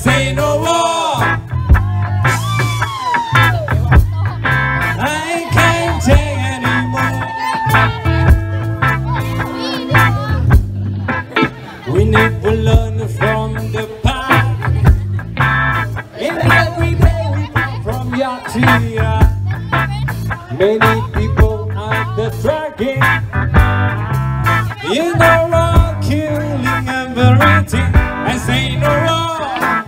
say no more. I can't take anymore. We need to learn from the past. In every day we come from year to year. Many people are the dragging. You know wrong, killing and everything. I say no more.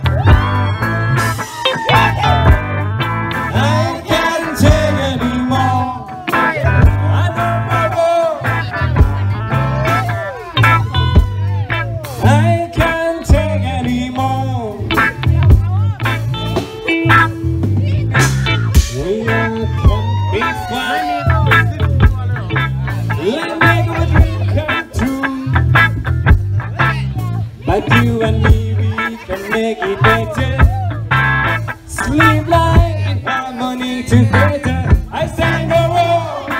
I can't take anymore. I don't know. I can't take anymore. We are coming fine. Let's make our dream come true. But you and me, we can make it better. Sleep like in harmony together. I say no more.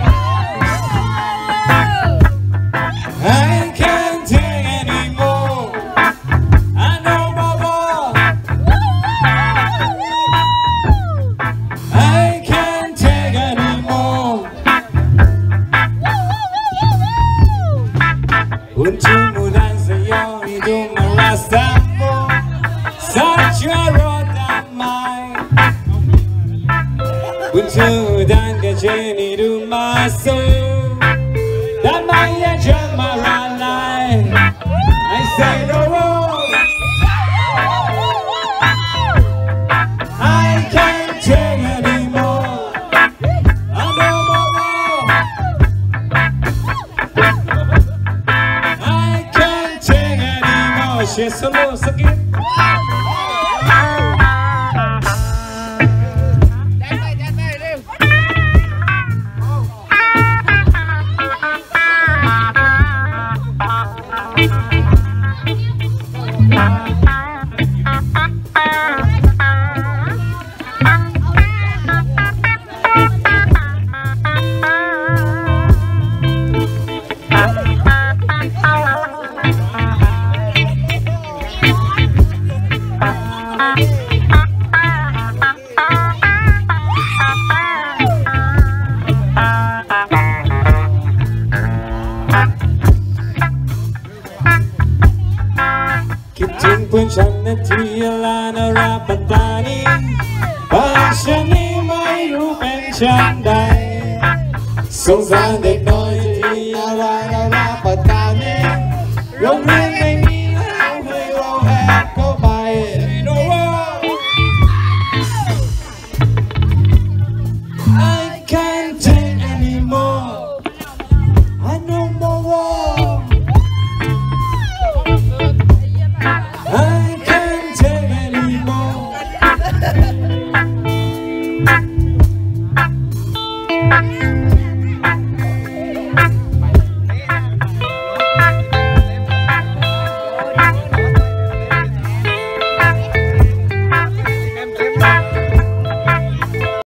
I can't take anymore. I know more. I can't take anymore. Untukmu dan seyo hidup merasamu. Secara damai. Untuk dan kecil hidup masuk. Damai aja maralai. I say no more. I can't take anymore. I know more. I can't take anymore. She's so low, sakit.คิดถึงเพื่อนฉันนาทีลานาราปัตตานีบ้านฉันนี้ไม่รู้เป็นฉันใดสงสารเด็กน้อย